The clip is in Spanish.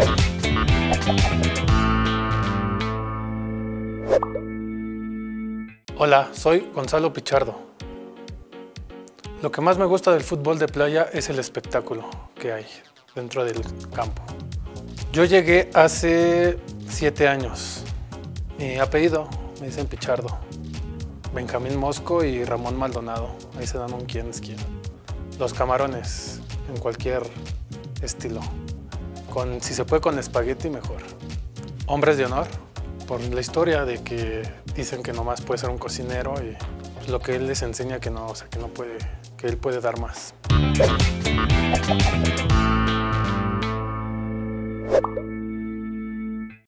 Hola, soy Gonzalo Pichardo. Lo que más me gusta del fútbol de playa es el espectáculo que hay dentro del campo. Yo llegué hace 7 años. Mi apellido me dicen Pichardo. Benjamín Mosco y Ramón Maldonado. Ahí se dan un quién es quién. Los camarones, en cualquier estilo. Si se puede con espagueti, mejor. Hombres de honor, por la historia de que dicen que nomás puede ser un cocinero y pues, lo que él les enseña que no, o sea, que no puede, que él puede dar más.